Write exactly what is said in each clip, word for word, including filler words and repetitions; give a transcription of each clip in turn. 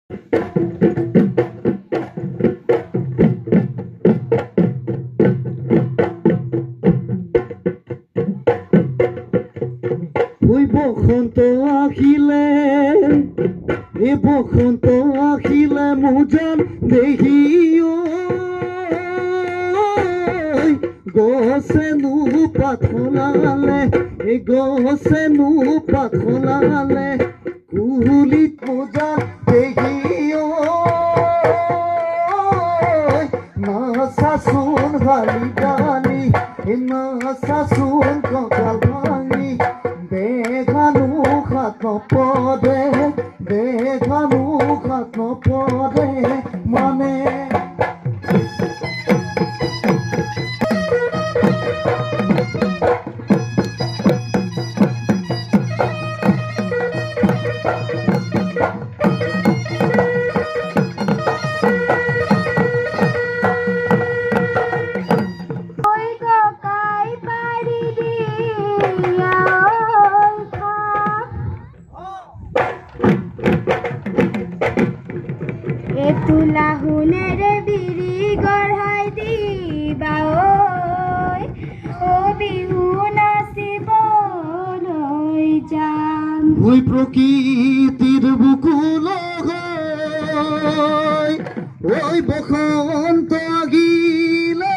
ওই বসন্ত আহিলে এ বসন্ত আহিলে মুজন দেখি গছে নো পাথলালে এ গছে নো পাথলালে কুলিত মুজন দেখি নাচাচোন হালি গালি নাচাচোন কঁকাল ভাঙি দেখানো খাত নপদে দেখানো খাত নপদে মানে তুলা হুনেরে বিৰি গঢ়াই দিবা ঐ বিহু নাচিবলৈ যাম ওই প্রকৃতির বুকুল ওই বসন্ত গিলে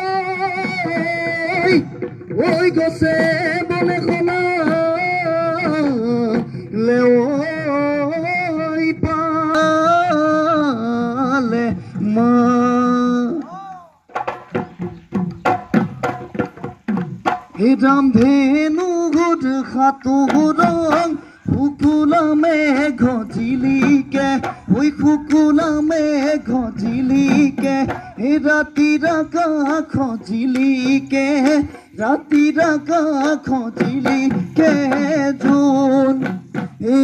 ওই গছে বলে খোলা ওই পালে মা হে রামধেনু ঘুর খাতু রং ফুকুলা মেঘ ঝিলিকে ওই ফুকুলা মেঘ ঝিলিকে হে রাতির আকাশ ঝিলিকে রাতির আকাশ ঝিলিকে জুন এ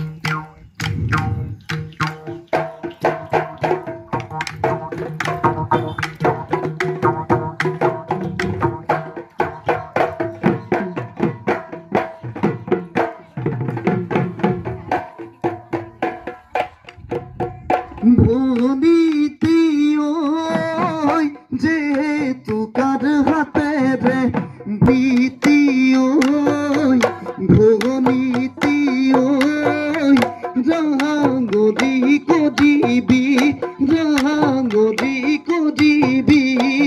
ভনিতি ওই যে তুকার হাতে রে বিতি ওই ভনিতি ওই রাঙ্গরি কদিবি রাঙ্গরি কদিবি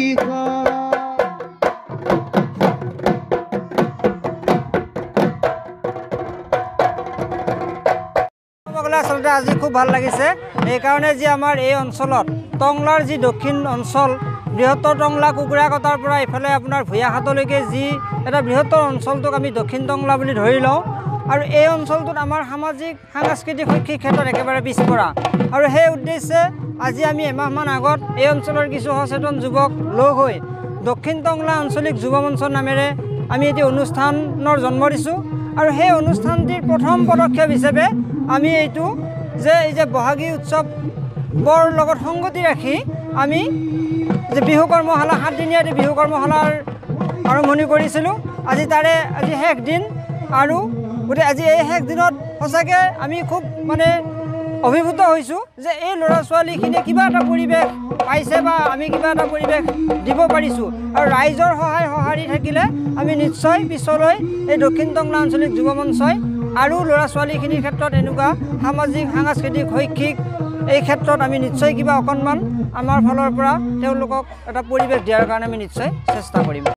আচলতে আজি খুব ভাল লাগিছে এইকাৰণে যে আমাৰ এই অঞ্চলত টংলাৰ যি দক্ষিণ অঞ্চল বৃহত্তৰ টংলা কুকুৰা কটাৰ পৰা ইফালে আপোনাৰ ভূঞাঘাটলৈকে যি এটা বৃহত্তৰ অঞ্চলটোক আমি দক্ষিণ টংলা বুলি ধৰি লওঁ আৰু এই অঞ্চলটোত আমাৰ সামাজিক সাংস্কৃতিক শৈক্ষিক ক্ষেত্ৰত একেবাৰে পিছপৰা আৰু সেই উদ্দেশ্যে আজি আমি এমাহমান আগত এই অঞ্চলৰ কিছু সচেতন যুৱক লগ হৈ দক্ষিণ টংলা আঞ্চলিক যুৱ মঞ্চৰ নামেৰে আমি এটি অনুষ্ঠানৰ জন্ম দিছোঁ আৰু সেই অনুষ্ঠানটিৰ প্ৰথম পদক্ষেপ হিচাপে আমি এইটো যে এই যে বহাগী উৎসৱৰ লগত সংগতি ৰাখি আমি যে বিহু কৰ্মশালা সাতদিনীয়া বিহু কৰ্মশালাৰ আৰম্ভণি কৰিছিলোঁ আজি তাৰে আজি শেষ দিন আৰু গতিকে আজি এই শেষ দিনত সঁচাকৈ আমি খুব মানে অভিভূত হৈছোঁ যে এই ল'ৰা ছোৱালীখিনিয়ে কিবা এটা পৰিৱেশ পাইছে বা আমি কিবা এটা পৰিৱেশ দিব পাৰিছোঁ আৰু ৰাইজৰ সহায় সঁহাৰি থাকিলে আমি নিশ্চয় পিছলৈ এই দক্ষিণ টংলা আঞ্চলিক যুৱ মঞ্চই আৰু ল'ৰা ছোৱালীখিনিৰ ক্ষেত্ৰত এনেকুৱা সামাজিক সাংস্কৃতিক শৈক্ষিক এই ক্ষেত্ৰত আমি নিশ্চয় কিবা অকণমান আমাৰ ফালৰ পৰা তেওঁলোকক এটা পৰিৱেশ দিয়াৰ কাৰণে আমি নিশ্চয় চেষ্টা কৰিম।